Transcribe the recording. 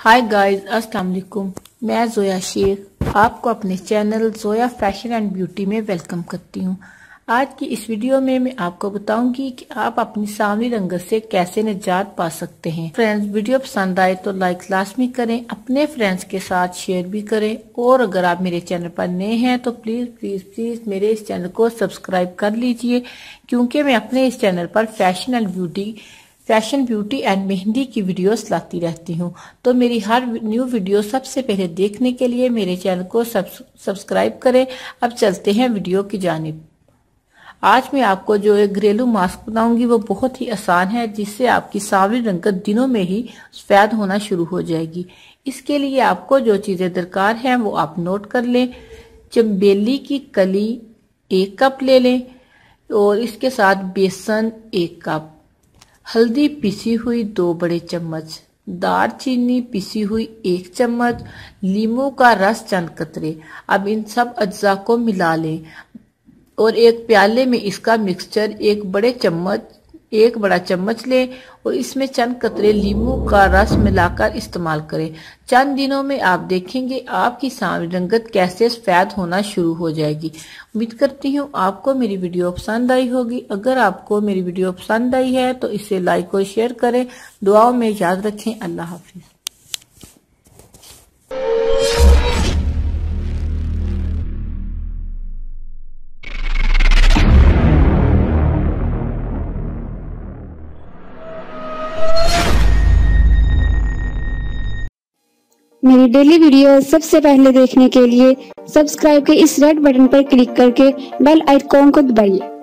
Hi guys, अस्सलाम वालेकुम। मैं ज़ोया शेख आपको अपने channel Zoya fashion and beauty में वेलकम करती हूँ। आज की इस वीडियो में मैं आपको बताऊंगी कि आप अपनी सांवली रंगत से कैसे निजात पा सकते हैं। फ्रेंड्स, वीडियो पसंद आए तो लाइक लाजमी करें, अपने फ्रेंड्स के साथ शेयर भी करें और अगर आप मेरे चैनल पर नए हैं तो प्लीज प्लीज प्लीज मेरे इस चैनल को सब्सक्राइब कर लीजिए, क्योंकि मैं अपने इस चैनल पर फैशन ब्यूटी एंड मेहंदी की वीडियोस लाती रहती हूँ। तो मेरी हर न्यू वीडियो सबसे पहले देखने के लिए मेरे चैनल को सब्सक्राइब करें। अब चलते हैं वीडियो की जानिब। आज मैं आपको जो एक घरेलू मास्क बताऊंगी वो बहुत ही आसान है, जिससे आपकी सांवली रंगत दिनों में ही सफेद होना शुरू हो जाएगी। इसके लिए आपको जो चीजें दरकार हैं वो आप नोट कर लें। चमेली की कली 1 कप ले लें और इसके साथ बेसन 1 कप, हल्दी पिसी हुई 2 बड़े चम्मच, दालचीनी पिसी हुई 1 चम्मच, नींबू का रस चंद कतरे। अब इन सब अज्जा को मिला लें और एक प्याले में इसका मिक्सचर 1 बड़ा चम्मच लें और इसमें चंद कतरे नींबू का रस मिलाकर इस्तेमाल करें। चंद दिनों में आप देखेंगे आपकी सांवली रंगत कैसे सफेद होना शुरू हो जाएगी। उम्मीद करती हूँ आपको मेरी वीडियो पसंद आई होगी। अगर आपको मेरी वीडियो पसंद आई है तो इसे लाइक और शेयर करें। दुआओं में याद रखें। अल्लाह हाफिज। मेरी डेली वीडियो सबसे पहले देखने के लिए सब्सक्राइब के इस रेड बटन पर क्लिक करके बेल आइकॉन को दबाइए।